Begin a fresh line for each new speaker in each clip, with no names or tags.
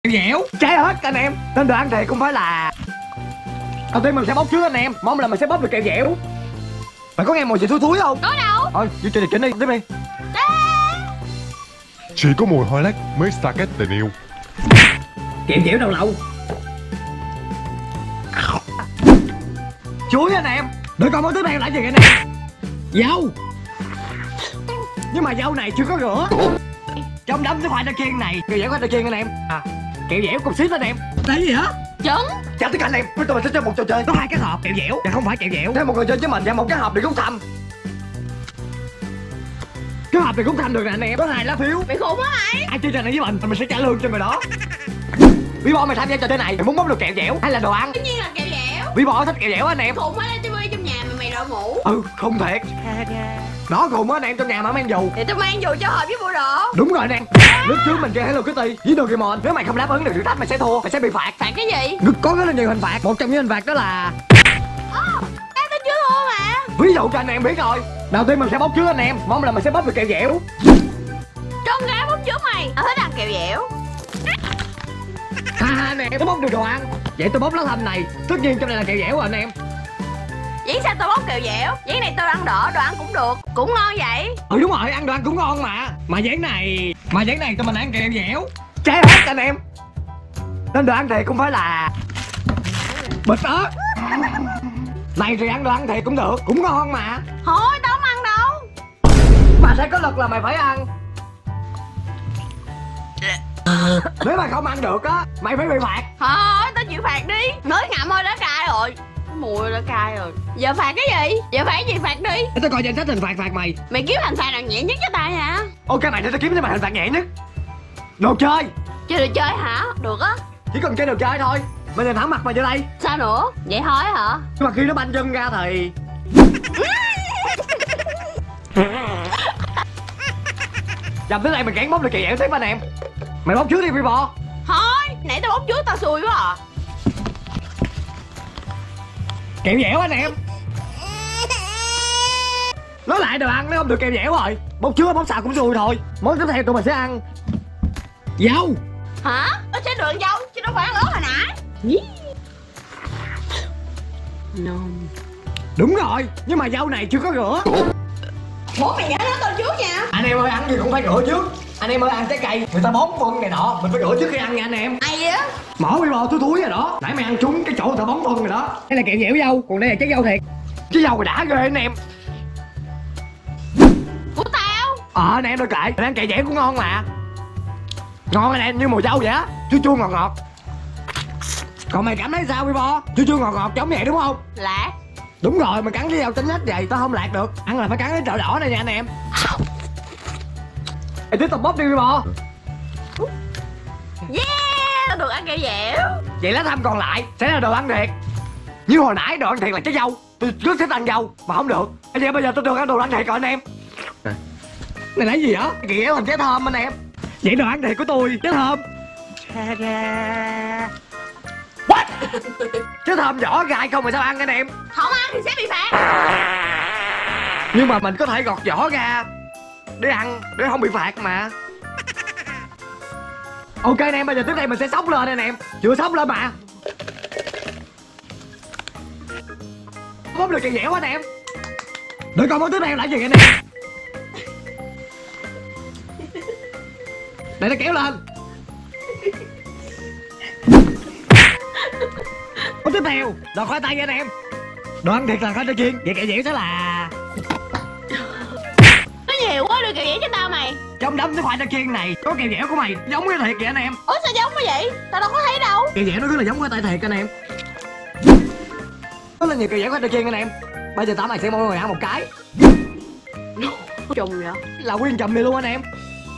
kẹo dẻo. Trái hết anh em. Nên đồ ăn thì cũng phải là đầu tiên mình sẽ bóc trước anh em. Mong là mình sẽ bóc được kẹo dẻo. Mày có nghe mùi gì thúi thúi không?
Có đâu.
Thôi vô chơi chính đi, tiếp đi.
Chỉ có mùi hoa lát mới xa cách tình yêu.
Kẹo dẻo đầu lậu. Chuối anh em. Để coi món tiếp theo là gì anh em. Dâu. Nhưng mà dâu này chưa có rửa. Trong đấm cái khoai tây chiên này. Kẹo dẻo khoai tây chiên anh em. Kẹo dẻo cục xíu anh em. Đấy gì hả?
Trứng.
Chào tất cả anh em, tụi mình sẽ chơi một trò chơi. Có 2 cái hộp kẹo dẻo và không phải kẹo dẻo. Thêm một người chơi với mình và một cái hộp để rút thăm. Cái hộp này rút thăm được nè anh em. Có 2 lá phiếu.
Mày khùng á mày.
Ai chơi trò này với mình sẽ trả lương cho người đó. Vibo mày tham gia trò chơi này, mày muốn bóc được kẹo dẻo hay là đồ ăn?
Tất nhiên là kẹo dẻo.
Vibo thích kẹo dẻo anh em.
Khùng á, tivi trong nhà mà mày đội mũ.
Không thiệt. Đó khùng á anh em, trong nhà mà mang dù.
Thì tao mang dù cho hợp với bộ đồ.
Đúng rồi anh em. Lúc trước mình chơi Hello Kitty với Doraemon. Nếu mày không đáp ứng được thử thách mày sẽ thua, mày sẽ bị phạt.
Phạt cái gì?
Có rất là nhiều hình phạt. Một trong những hình phạt đó là
Tao chưa thua mà.
ví dụ cho anh em biết rồi. Đầu tiên mình sẽ bóc trước anh em. Mong là mình sẽ bóc được kẹo dẻo.
Trong gái bóc trước mày. Tao thích ăn kẹo dẻo.
Anh em, tôi bóc được đồ ăn. Vậy tôi bóc lá thăm này. Tất nhiên trong này là kẹo dẻo rồi anh em.
Vậy sao tao bóc kẹo dẻo? Vậy này tao ăn đỡ, đồ ăn cũng được. Cũng ngon vậy.
Đúng rồi, ăn đồ ăn cũng ngon mà. Mà dán này tụi mình ăn kẹo dẻo. Trái hết anh em. Nên đồ ăn thì cũng phải là bịch ớt. Này thì ăn đồ ăn thì cũng được, cũng ngon mà.
Thôi tao không ăn đâu.
Mà sẽ có luật là mày phải ăn. Nếu mà không ăn được á, mày phải bị phạt.
Thôi tao chịu phạt đi. Mới ngậm thôi đã cay rồi. Mùi đã cay rồi. Giờ phạt cái gì? Giờ phạt gì phạt đi.
Để tôi coi danh sách hình phạt mày.
Mày kiếm hình phạt nào nhẹ nhất cho tao nha.
Ok mày, để tôi kiếm cho mày hình phạt nhẹ nhất. Đồ chơi.
Chơi đồ chơi hả? Được á.
Chỉ cần chơi đồ chơi thôi. Mày nhìn thẳng mặt mày vô đây.
Sao nữa? Vậy thôi hả?
Nhưng mà khi nó banh chân ra thì dầm tới đây mình gán bóc được kẹo dẻo tiếp anh em. Mày bóc trước đi Vibo.
Thôi, nãy tao bóc trước tao xui quá à.
Kẹo dẻo anh em. Nói lại đồ ăn, nếu không được kẹo dẻo rồi. Bóc trước bóc sau cũng xui thôi. Món tiếp theo tụi mình sẽ ăn dâu.
Hả? Nó sẽ được dâu, chứ đâu phải ăn ớt hồi nãy.
Đúng rồi, nhưng mà dâu này chưa có rửa.
Bố mày nhớ nó tao trước nha.
Anh em ơi, ăn gì cũng phải rửa trước. Anh em ơi, ăn trái cây người ta bón phân này nọ, mình phải rửa trước khi ăn nha anh em.
Mày á.
Mỏ Vibo thúi thúi rồi đó. Nãy mày ăn trúng cái chỗ người ta bón phân rồi đó. Đây là kẹo dẻo dâu, còn đây là trái dâu thiệt. Trái dâu rồi đã ghê anh em.
Của tao.
Anh em đôi kệ, mình ăn kẹo dẻo cũng ngon mà. Ngon anh em, như mùi dâu vậy á. Chua chua ngọt ngọt. Còn mày cảm thấy sao Vibo? Chua chua ngọt ngọt giống vậy đúng không?
Lạc.
Đúng rồi, mình cắn với dâu tính hết vậy, tao không lạc được. Ăn là phải cắn cái trợ đỏ này nha anh em. Ê, tiếp tục bóp đi Vibo.
Yeah, tao được ăn kẹo dẻo.
Vậy lá thăm còn lại sẽ là đồ ăn thiệt. Như hồi nãy đồ ăn thiệt là trái dâu. Tôi rất thích ăn dâu mà không được. Bây giờ tôi được ăn đồ ăn thiệt rồi anh em. Này là gì hả? Kẹo dẻo thành trái thơm anh em. Vậy đồ ăn thiệt của tôi, trái thơm. What? Trái thơm vỏ gai không mà sao ăn anh em?
Không ăn thì sẽ bị phạt.
Nhưng mà mình có thể gọt vỏ ra để ăn, để không bị phạt mà. Ok anh em, bây giờ tiếp theo mình sẽ xóc lên anh em. Chưa xóc lên mà. Bóp được kẹo dẻo anh em. Để coi món tiếp theo là gì anh em. Để nó kéo lên. Món tiếp theo đồ khoai tây anh em. Đồ ăn thiệt là khoai tây chiên. Vậy kẹo dẻo sẽ là
Nó nhiều quá, đưa kẹo dẻo cho tao mày.
trong đống cái khoai tây chiên này có kẹo dẻo của mày giống cái thiệt vậy anh em.
Ủa sao giống quá vậy? Tao đâu có thấy đâu.
Kẹo dẻo nó rất là giống khoai tây thiệt anh em. Rất là nhiều kẹo dẻo khoai tây chiên anh em. Bây giờ tao mày sẽ mỗi người ăn một cái.
Trùng vậy?
Là nguyên chùm này luôn anh em.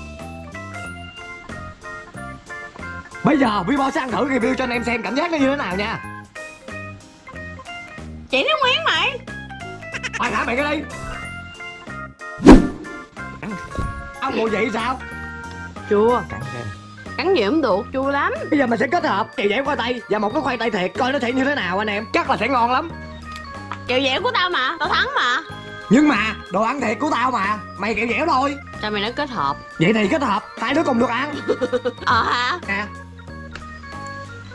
Bây giờ Vibo sẽ ăn thử review cho anh em xem cảm giác nó như thế nào nha.
Chị nó Nguyễn mày.
Mày hả mày cái đi. Ăn mùi vậy sao?
Chua. Cắn gì cũng được, chua lắm.
Bây giờ mình sẽ kết hợp kẹo dẻo khoai tây và một cái khoai tây thiệt coi nó sẽ như thế nào anh em. Chắc là sẽ ngon lắm.
Kẹo dẻo của tao mà, tao thắng mà.
Nhưng mà đồ ăn thiệt của tao mà. Mày kẹo dẻo thôi.
Sao mày nói kết hợp?
Vậy thì kết hợp hai đứa cùng được ăn.
Hả?
Nè.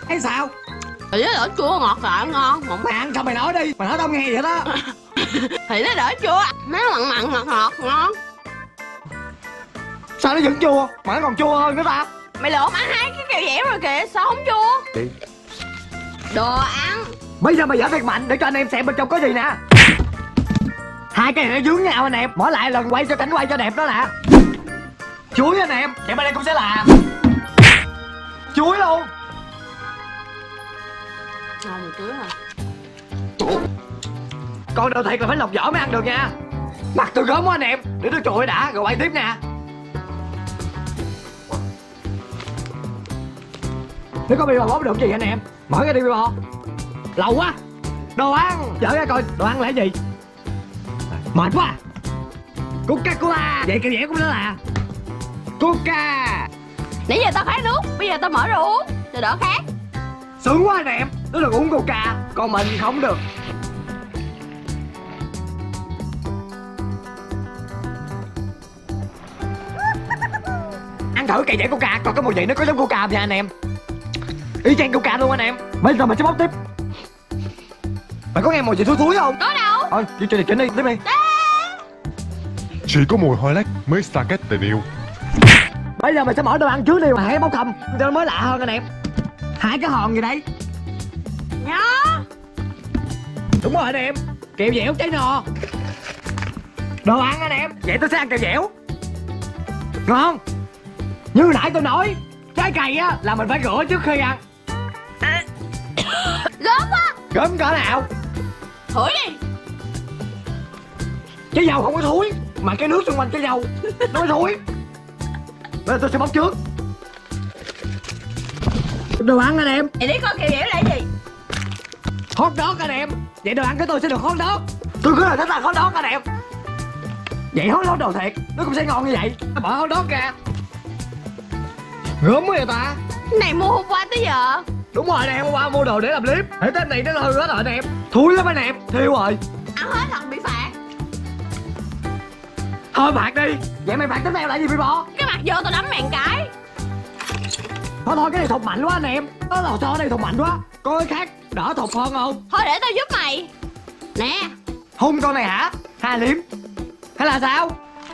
Hay sao?
Thì nó đỡ chua ngọt lại ngon.
Mày ăn sao mày nói đi. Mày nói tao nghe vậy đó.
Thì nó đỡ chua, nó mặn mặn ngọt ngọt ngon.
Sao nó vẫn chua mà nó còn chua hơn nữa ta?
Mày lộn ăn hai cái kẹo dẻo rồi kìa, sao không chua? Đồ ăn.
Bây giờ mày giở thiệt mạnh để cho anh em xem bên trong có gì nè. Hai cái này nó dướng nhau anh em. Mở lại lần quay cho cảnh quay cho đẹp đó nè. Chuối anh em. Vậy bên đây cũng sẽ là chuối luôn.
Ngon chuối hả?
Còn đồ thiệt là phải lọc vỏ mới ăn được nha. Mặt tôi gớm quá anh em. Để tôi trội đã rồi quay tiếp nè. Nếu có bì bò bóp được gì anh em? Mở ra đi bì bò. Lâu quá. Đồ ăn. Dở ra coi đồ ăn là cái gì. Mệt quá. Coca-Cola. Vậy kiểu dẻo cũng đó là Coca.
Nãy giờ tao khát nước, bây giờ tao mở ra uống cho đỡ khát.
Sướng quá anh em. Tôi được uống Coca. Còn mình không được. Ăn thử cây dẻo Coca. Còn có mùi vị nó có giống Coca không nha anh em? Y chang Coca luôn anh em. Bây giờ mình sẽ bóc tiếp. Mày có nghe mùi gì thúi thúi không?
Có đâu.
Thôi điều chỉnh đi tiếp đi.
Chỉ có mùi hoa lách mới xa cách tình yêu.
Bây giờ mình sẽ mở đồ ăn trước đi mà hãy bóc không cho nó mới lạ hơn anh em. Hai cái hòn gì đây?
Nhá.
Đúng rồi anh em. Kẹo dẻo cháy no. Đồ ăn anh em. Vậy tôi sẽ ăn kẹo dẻo. Ngon. Như nãy tôi nói, trái cây á là mình phải rửa trước khi ăn.
Gớm quá.
Gớm cỡ nào?
Thổi đi.
Trái dầu không có thúi. Mà cái nước xung quanh trái dầu nó mới thúi. Bây giờ tôi sẽ bóc trước. Đồ ăn anh em.
Vậy đi coi kẹo dẻo là cái gì?
Hot dog anh em. Vậy đồ ăn của tôi sẽ được hot dog. Tôi cứ là thích ăn hot dog anh em. Vậy hot dog đồ thiệt nó cũng sẽ ngon như vậy. Bỏ hot dog ra. Gớm quá vậy ta.
Cái này mua hôm qua tới giờ.
Đúng rồi anh em, hôm qua mua đồ để làm clip. Để tên này nó hư hết rồi anh em. Thúi lắm anh em, thiêu rồi.
Ăn hết lần bị phạt.
Thôi phạt đi. Vậy mày phạt tiếp theo là gì bị bò?
Cái mặt vô tao đấm mày một cái.
Thôi cái này thục mạnh quá anh em. Nó lò xo ở đây thục mạnh quá. Có cái khác đỡ thục hơn không?
Thôi để tao giúp mày. Nè.
Hung con này hả? Hai liếm. Hay là sao?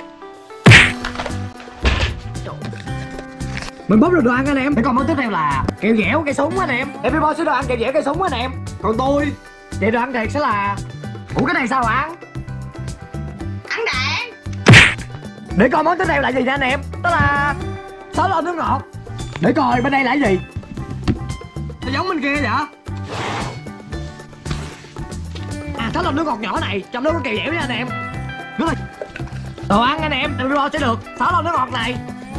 Mình bóc được đồ ăn anh em. Để còn món tiếp theo là kẹo dẻo cây súng anh em. Để Bbo sẽ đồ ăn kẹo dẻo cây súng anh em. Còn tôi vậy đồ ăn thiệt sẽ là ủa cái này sao ăn?
Ăn đạn.
Để coi món tiếp theo là gì nha anh em. Đó là sáo lon nước ngọt. Để coi bên đây là cái gì. Nó giống bên kia vậy. À sáo lon nước ngọt nhỏ này trong đó có kẹo dẻo nha anh em. Đúng rồi. Đồ ăn anh em. Thì Bbo sẽ được sáo lon nước ngọt này.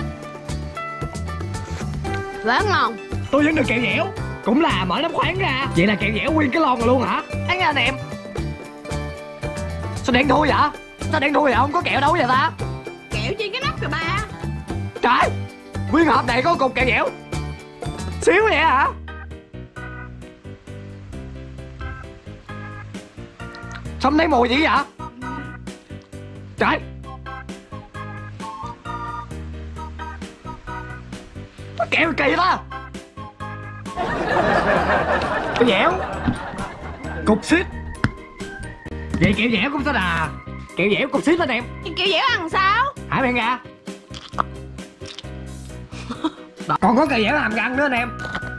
Quá ngon.
Tôi vẫn được kẹo dẻo. Cũng là mở nắp khoáng ra. Vậy là kẹo dẻo nguyên cái lon rồi luôn hả? Ăn nha anh em. Sao đen thui vậy? Sao đen thui vậy? Không có kẹo đâu vậy ta?
Kẹo trên cái nắp kìa ba.
Trời. Nguyên hộp này có cục kẹo dẻo xíu vậy hả? Sao không thấy mùi gì vậy? Trời. Kẹo kỳ đó. Kẹo dẻo cục xít. Vậy kẹo dẻo cũng sẽ là kẹo dẻo cục xít anh em.
Kẹo dẻo ăn sao?
Hả miệng ra. Còn có kẹo dẻo hàm răng nữa anh em.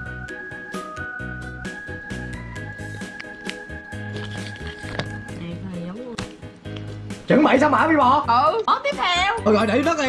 Chuẩn bị xong hả Bbo?
Món tiếp theo.
Rồi để đất đi.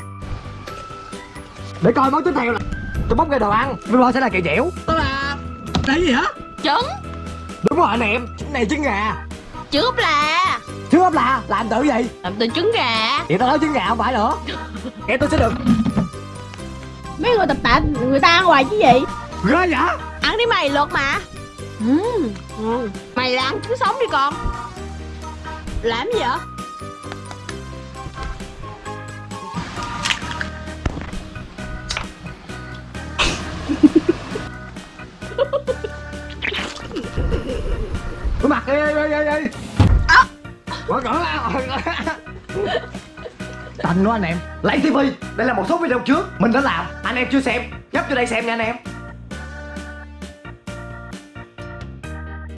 Để coi món tiếp theo là tôi bóc ra đồ ăn. Bbo sẽ là kẹo dẻo. Đó là cái gì hả?
Trứng.
Đúng rồi anh em. Trứng này trứng gà.
Trứng ốp la.
Trứng ốp la làm từ gì?
Làm từ trứng gà.
Vậy tao nói trứng gà không phải nữa. Vậy tôi sẽ được.
Mấy người tập tạ người ta ăn hoài chứ gì.
Ghê vậy?
Ăn đi mày lượt mà. Mày là ăn cứ sống đi con. Làm gì vậy?
Cái mặt ê. Quả cỡ Tành quá anh em. Lấy tivi. Đây là một số video trước mình đã làm. Anh em chưa xem nhấp vô đây xem nha anh em.